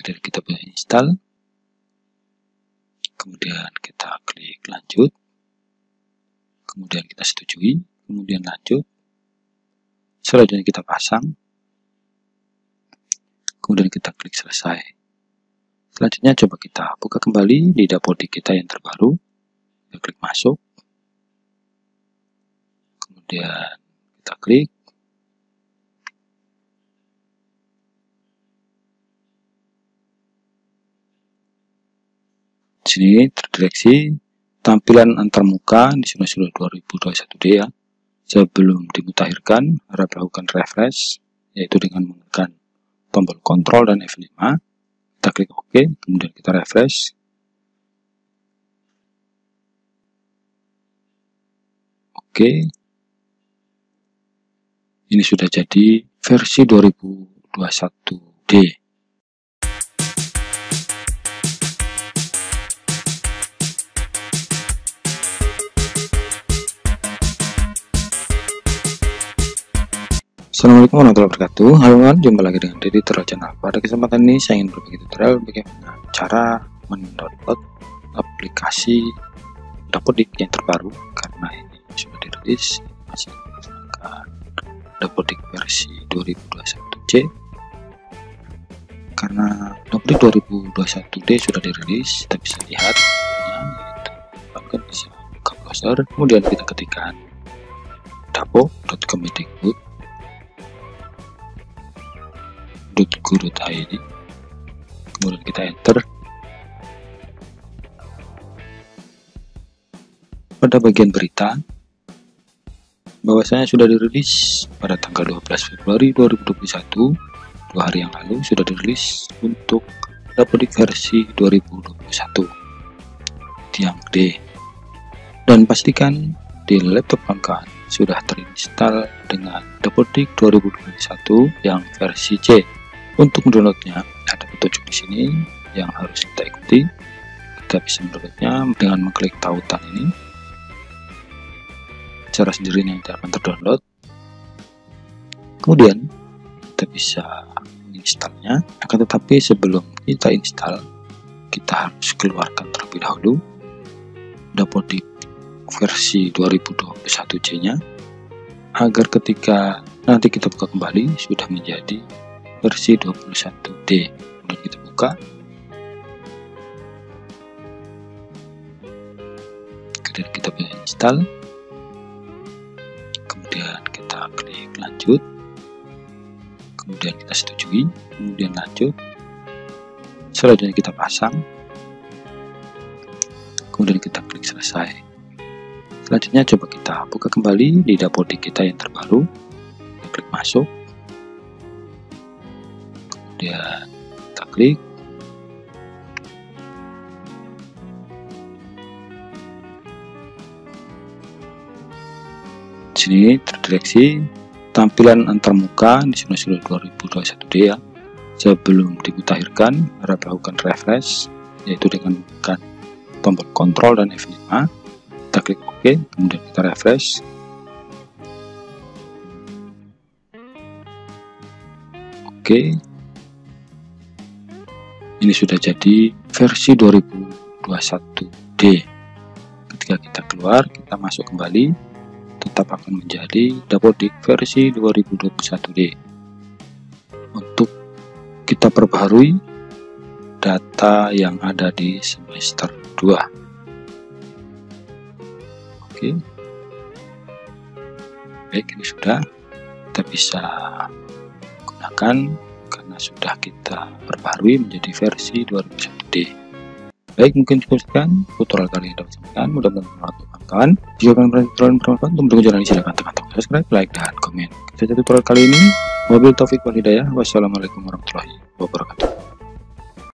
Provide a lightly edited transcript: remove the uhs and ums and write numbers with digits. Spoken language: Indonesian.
Kemudian kita install, kemudian kita klik lanjut, kemudian kita setujui, kemudian lanjut. Selanjutnya kita pasang, kemudian kita klik selesai. Selanjutnya coba kita buka kembali di dapodik kita yang terbaru. Kita klik masuk, kemudian kita klik. Di sini terdeteksi tampilan antarmuka di sini sudah 2021D ya. Sebelum dimutakhirkan, harap lakukan refresh, yaitu dengan menekan tombol kontrol dan F5. Kita klik OK, kemudian kita refresh. Oke. Ini sudah jadi versi 2021D. Assalamualaikum warahmatullahi wabarakatuh. Halo teman, jumpa lagi dengan Deddy Tutorial Channel. Pada kesempatan ini saya ingin berbagi tutorial bagaimana cara mendownload aplikasi dapodik yang terbaru, karena ini sudah dirilis, masih menggunakan dapodik versi 2021C. Karena dapodik 2021D sudah dirilis, kita bisa lihat yaitu bahkan bisa buka browser, kemudian kita ketikkan dapo.kemdikbud.go.id, kemudian kita enter. Pada bagian berita bahwasanya sudah dirilis pada tanggal 12 Februari 2021, 2 hari yang lalu sudah dirilis untuk dapodik versi 2021 tiang D, dan pastikan di laptop Anda sudah terinstall dengan dapodik 2021 yang versi C. Untuk mendownloadnya ada petunjuk di sini yang harus kita ikuti. Kita bisa mendownloadnya dengan mengklik tautan ini. Cara sendiri yang tidak akan terdownload. Kemudian kita bisa menginstalnya. Akan tetapi sebelum kita install, kita harus keluarkan terlebih dahulu dapodik versi 2021C nya, agar ketika nanti kita buka kembali sudah menjadi versi 21D. Kemudian kita buka, kemudian kita bisa install, kemudian kita klik lanjut, kemudian kita setujui, kemudian lanjut. Selanjutnya kita pasang, kemudian kita klik selesai. Selanjutnya coba kita buka kembali di dapodik kita yang terbaru. Kita klik masuk, kemudian kita klik. Di sini terdeteksi tampilan antarmuka di sini sudah 2021D ya. Sebelum dimutakhirkan, harap lakukan refresh, yaitu dengan menekan tombol kontrol dan F5. Kita klik OK, kemudian kita refresh. Oke. Ini sudah jadi versi 2021D. Ketika kita keluar, kita masuk kembali, tetap akan menjadi dapodik versi 2021D. Untuk kita perbaharui data yang ada di semester 2. Oke. Baik, ini sudah kita bisa gunakan karena sudah kita perbarui menjadi versi 2021D. Baik, mungkin cukup sekian tutorial kali ini dapat sampaikan. Mudah-mudahan bermanfaat kawan-kawan. Jika kalian bermanfaat untuk mendukung channel ini, silahkan tekan tombol subscribe, like, dan komen. Saja tutorial kali ini. Wabillahi taufiq wal hidayah. Wassalamualaikum warahmatullahi wabarakatuh.